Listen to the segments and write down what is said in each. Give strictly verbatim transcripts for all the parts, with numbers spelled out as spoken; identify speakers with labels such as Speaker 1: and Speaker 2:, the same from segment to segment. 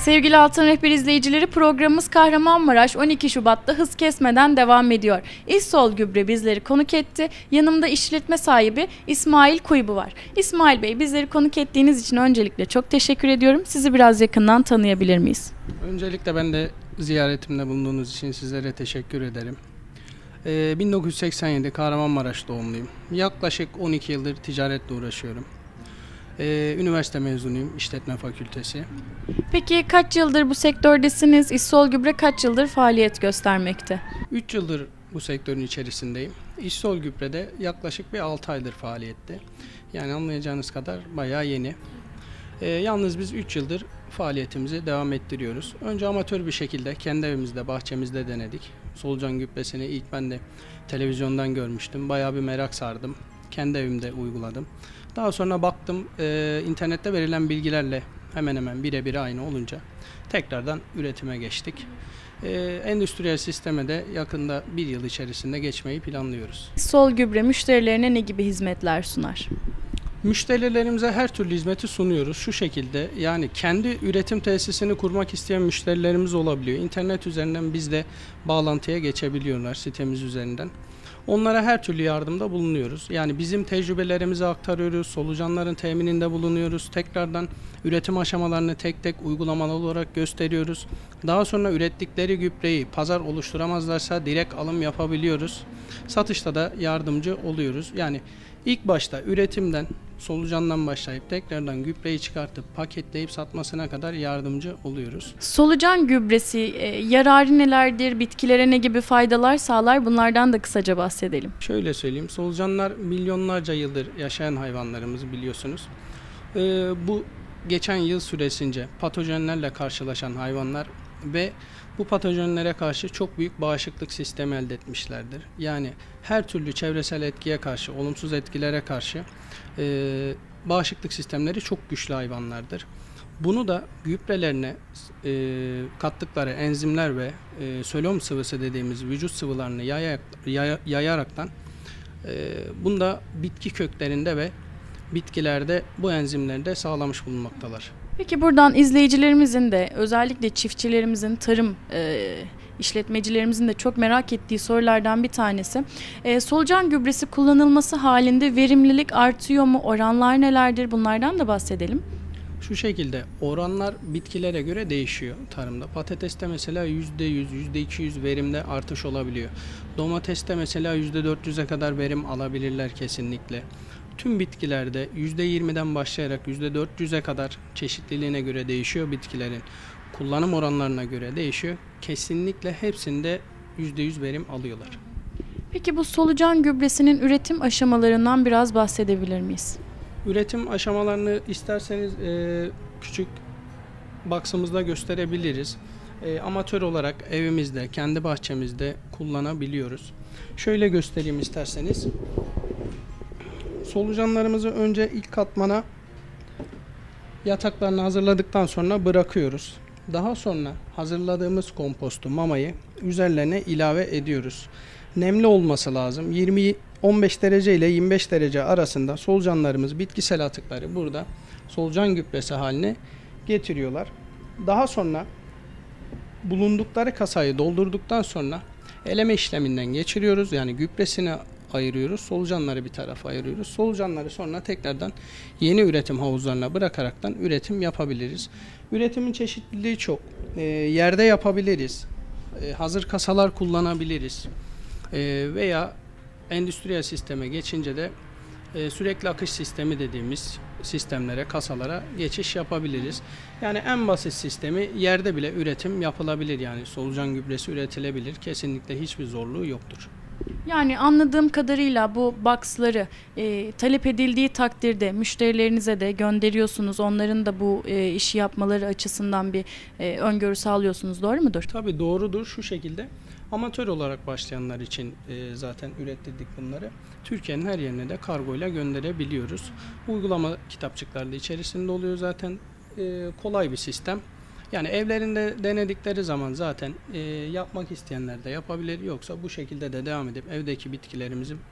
Speaker 1: Sevgili Altın Rehber izleyicileri, programımız Kahramanmaraş on iki Şubat'ta hız kesmeden devam ediyor. İssol Gübre bizleri konuk etti. Yanımda işletme sahibi İsmail Kuybu var. İsmail Bey, bizleri konuk ettiğiniz için öncelikle çok teşekkür ediyorum. Sizi biraz yakından tanıyabilir miyiz?
Speaker 2: Öncelikle ben de ziyaretimde bulunduğunuz için sizlere teşekkür ederim. Ee, bin dokuz yüz seksen yedi Kahramanmaraş doğumluyum. Yaklaşık on iki yıldır ticaretle uğraşıyorum. Ee, üniversite mezunuyum, işletme fakültesi.
Speaker 1: Peki kaç yıldır bu sektördesiniz? İssol Gübre kaç yıldır faaliyet göstermekte?
Speaker 2: üç yıldır bu sektörün içerisindeyim. İssol Gübre'de yaklaşık bir altı aydır faaliyette. Yani anlayacağınız kadar bayağı yeni. Ee, yalnız biz üç yıldır faaliyetimizi devam ettiriyoruz. Önce amatör bir şekilde kendi evimizde, bahçemizde denedik. Solucan gübresini ilk ben de televizyondan görmüştüm. Bayağı bir merak sardım. Kendi evimde uyguladım. Daha sonra baktım e, internette verilen bilgilerle hemen hemen birebir aynı olunca tekrardan üretime geçtik. E, endüstriyel sisteme de yakında bir yıl içerisinde geçmeyi planlıyoruz.
Speaker 1: İssol Gübre müşterilerine ne gibi hizmetler sunar?
Speaker 2: Müşterilerimize her türlü hizmeti sunuyoruz. Şu şekilde, yani kendi üretim tesisini kurmak isteyen müşterilerimiz olabiliyor. İnternet üzerinden bizle bağlantıya geçebiliyorlar sitemiz üzerinden. Onlara her türlü yardımda bulunuyoruz. Yani bizim tecrübelerimizi aktarıyoruz, solucanların temininde bulunuyoruz. Tekrardan üretim aşamalarını tek tek uygulamalı olarak gösteriyoruz. Daha sonra ürettikleri gübreyi pazar oluşturamazlarsa direkt alım yapabiliyoruz. Satışta da yardımcı oluyoruz. Yani ilk başta üretimden, solucandan başlayıp tekrardan gübreyi çıkartıp paketleyip satmasına kadar yardımcı oluyoruz.
Speaker 1: Solucan gübresi e, yararı nelerdir? Bitkilere ne gibi faydalar sağlar? Bunlardan da kısaca bahsedelim.
Speaker 2: Şöyle söyleyeyim, solucanlar milyonlarca yıldır yaşayan hayvanlarımız biliyorsunuz. Ee, bu geçen yıl süresince patojenlerle karşılaşan hayvanlar ve bu patojenlere karşı çok büyük bağışıklık sistemi elde etmişlerdir. Yani her türlü çevresel etkiye karşı, olumsuz etkilere karşı e, bağışıklık sistemleri çok güçlü hayvanlardır. Bunu da gübrelerine e, kattıkları enzimler ve e, solüum sıvısı dediğimiz vücut sıvılarını yayarak, yay, yayaraktan e, bunda bitki köklerinde ve bitkilerde bu enzimleri de sağlamış bulunmaktalar.
Speaker 1: Peki buradan izleyicilerimizin de, özellikle çiftçilerimizin, tarım e, işletmecilerimizin de çok merak ettiği sorulardan bir tanesi. E, solucan gübresi kullanılması halinde verimlilik artıyor mu? Oranlar nelerdir? Bunlardan da bahsedelim.
Speaker 2: Şu şekilde oranlar bitkilere göre değişiyor tarımda. Patateste mesela yüzde yüz, yüzde iki yüz verimde artış olabiliyor. Domateste mesela yüzde dört yüze kadar verim alabilirler kesinlikle. Tüm bitkilerde yüzde yirmiden başlayarak yüzde dört yüze kadar çeşitliliğine göre değişiyor bitkilerin. Kullanım oranlarına göre değişiyor. Kesinlikle hepsinde yüzde yüz verim alıyorlar.
Speaker 1: Peki bu solucan gübresinin üretim aşamalarından biraz bahsedebilir miyiz?
Speaker 2: Üretim aşamalarını isterseniz e, küçük box'ımızda gösterebiliriz. E, amatör olarak evimizde, kendi bahçemizde kullanabiliyoruz. Şöyle göstereyim isterseniz. Solucanlarımızı önce ilk katmana yataklarını hazırladıktan sonra bırakıyoruz. Daha sonra hazırladığımız kompostu, mamayı üzerlerine ilave ediyoruz. Nemli olması lazım. yirmi on beş derece ile yirmi beş derece arasında solucanlarımız bitkisel atıkları burada solucan gübresi haline getiriyorlar. Daha sonra bulundukları kasayı doldurduktan sonra eleme işleminden geçiriyoruz. Yani gübresini ayırıyoruz. Solucanları bir tarafa ayırıyoruz. Solucanları sonra tekrardan yeni üretim havuzlarına bırakaraktan üretim yapabiliriz. Üretimin çeşitliliği çok. E, yerde yapabiliriz. E, hazır kasalar kullanabiliriz. E, veya endüstriyel sisteme geçince de e, sürekli akış sistemi dediğimiz sistemlere, kasalara geçiş yapabiliriz. Yani en basit sistemi yerde bile üretim yapılabilir. Yani solucan gübresi üretilebilir. Kesinlikle hiçbir zorluğu yoktur.
Speaker 1: Yani anladığım kadarıyla bu box'ları e, talep edildiği takdirde müşterilerinize de gönderiyorsunuz. Onların da bu e, işi yapmaları açısından bir e, öngörü sağlıyorsunuz. Doğru mudur?
Speaker 2: Tabii doğrudur. Şu şekilde amatör olarak başlayanlar için e, zaten ürettirdik bunları. Türkiye'nin her yerine de kargoyla gönderebiliyoruz. Uygulama kitapçıkları da içerisinde oluyor zaten. E, kolay bir sistem. Yani evlerinde denedikleri zaman zaten e, yapmak isteyenler de yapabilir. Yoksa bu şekilde de devam edip evdeki bitkilerimizi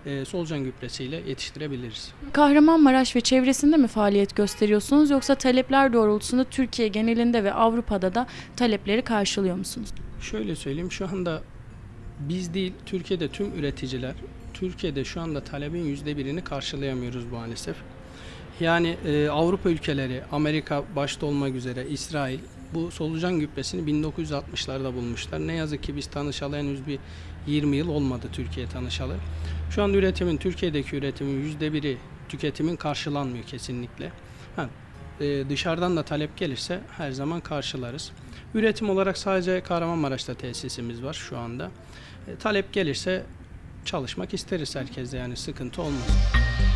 Speaker 2: e, solucan gübresiyle yetiştirebiliriz.
Speaker 1: Kahramanmaraş ve çevresinde mi faaliyet gösteriyorsunuz yoksa talepler doğrultusunda Türkiye genelinde ve Avrupa'da da talepleri karşılıyor musunuz?
Speaker 2: Şöyle söyleyeyim, şu anda biz değil, Türkiye'de tüm üreticiler, Türkiye'de şu anda talebin yüzde birini karşılayamıyoruz maalesef. Yani e, Avrupa ülkeleri, Amerika başta olmak üzere, İsrail bu solucan gübresini bin dokuz yüz altmışlarda bulmuşlar. Ne yazık ki biz tanışalı henüz bir yirmi yıl olmadı Türkiye tanışalı. Şu anda üretimin, Türkiye'deki üretimin yüzde biri tüketimin karşılanmıyor kesinlikle. Ha, e, dışarıdan da talep gelirse her zaman karşılarız. Üretim olarak sadece Kahramanmaraş'ta tesisimiz var şu anda. E, talep gelirse çalışmak isteriz herkeste, yani sıkıntı olmaz.